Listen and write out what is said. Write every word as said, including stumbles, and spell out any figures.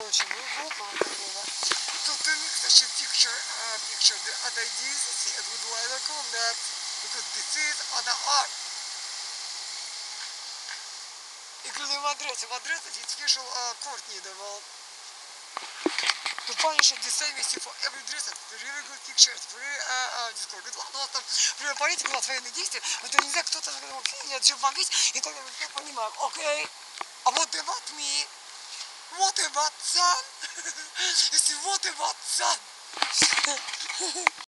Очень глубоко, например. To to make such a picture, uh, picture the other ideas, it would welcome that because this is other art. Including Madrid, Madrid is special uh, court давал. To punish the same for every dress, really good pictures, very uh, uh, Discord. Ну, там, например, политика, у нас военные действия, это нельзя, кто-то сказал, окей, я хочу помогать, и тогда мы понимаем, окей, а what about me? What about son? What about son?